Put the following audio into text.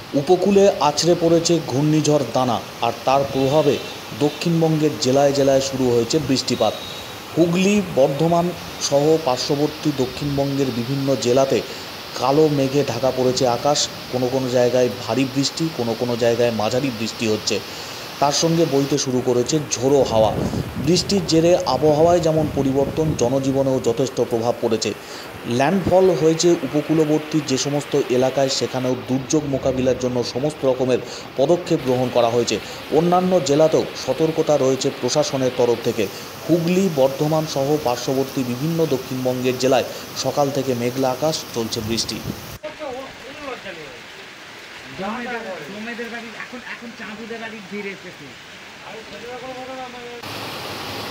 উপকূলে আছড়ে পড়েছে ঘূর্ণিঝড় দানা, আর তার প্রভাবে দক্ষিণবঙ্গের জেলায় জেলায় শুরু হয়েছে বৃষ্টিপাত। হুগলি, বর্ধমান সহ পার্শ্ববর্তী দক্ষিণবঙ্গের বিভিন্ন জেলাতে কালো মেঘে ঢাকা পড়েছে আকাশ। কোনো কোনো জায়গায় ভারী বৃষ্টি, কোনো কোনো জায়গায় মাঝারি বৃষ্টি হচ্ছে। তার সঙ্গে বইতে শুরু করেছে ঝোড়ো হাওয়া। বৃষ্টির জেরে আবহাওয়ায় যেমন পরিবর্তন, জনজীবনেও যথেষ্ট প্রভাব পড়েছে। ল্যান্ডফল হয়েছে উপকূলবর্তী যে সমস্ত এলাকায়, সেখানেও দুর্যোগ মোকাবিলার জন্য সমস্ত রকমের পদক্ষেপ গ্রহণ করা হয়েছে। অন্যান্য জেলাতেও সতর্কতা রয়েছে প্রশাসনের তরফ থেকে। হুগলি, বর্ধমান সহ পার্শ্ববর্তী বিভিন্ন দক্ষিণবঙ্গের জেলায় সকাল থেকে মেঘলা আকাশ, চলছে বৃষ্টি। এখন চাঁদুদের বাড়ির ভিড় এসেছে।